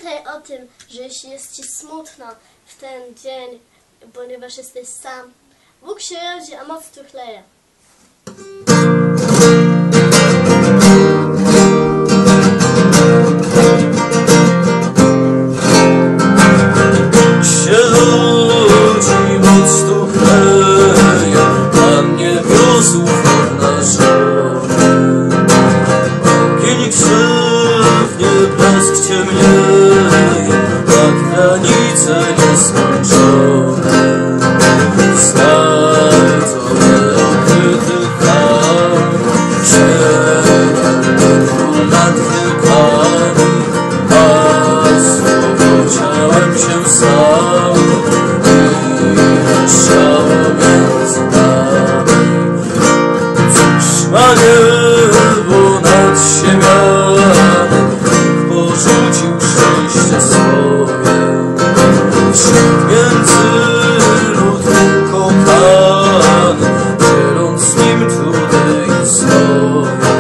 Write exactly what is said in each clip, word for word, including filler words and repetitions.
Pamiętaj o tym, że jeśli jest Ci smutno w ten dzień, ponieważ jesteś sam, Bóg się rodzi, a moc tu chleje. Się rodzi, moc tu chleje, a mnie wiózł na żonę. Ogień krzywnie, blask ciemnieje, a granice nieskończone. Zgadzone okryty kraj, śmiertelny król nad wiekami, a słowo ciałem się stało i mieszczało między nami. Cóż ma niebo nad ziemiami, porzucił szczęście swoje. Między ludem kochany, dzieląc z nim trudy i znoje.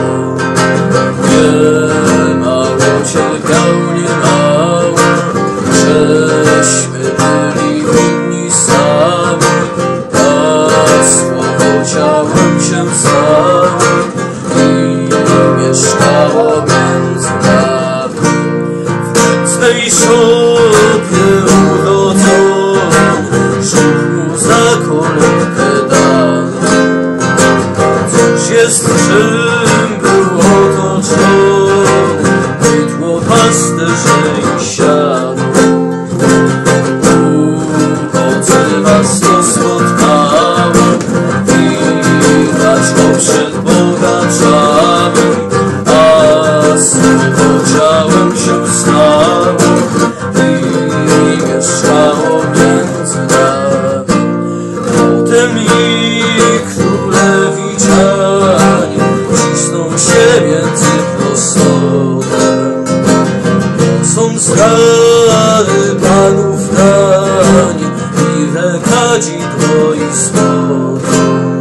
Nie mało cierpiał, nie mało, żeśmy byli winni sami, a słowo ciałem się stało i mieszkało między nami. W tej szopie urodzony, żółw mu za kolebkę dany. Cóż jest, czym był otoczony, bydło, pasterze i siano. Uchodźcy was to spotkało, widać go przed bogaczami, a słowo ciałem się stało i mieszkało między nami. Potem i królewiczanie cisną się między prostodem. Są stary panów rani i rekadzidło i złoto.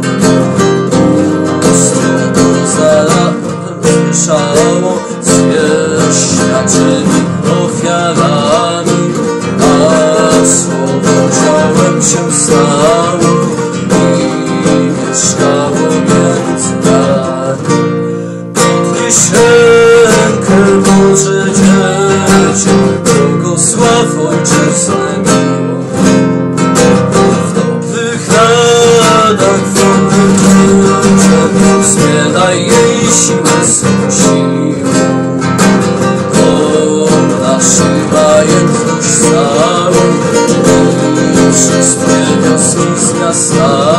Ustro zamieszało z wieśniaczymi ofiarami, a słowo ciałem się stało i mieszkało między nami. Podnieś rękę, Boże dziecię, błogosław ojczyznę miłą. W dobrych radach, w dobrym życiem zmienaj jej siłę swą siłą. Ona szyba jędrność stałą i wszystkie wioski z miasta.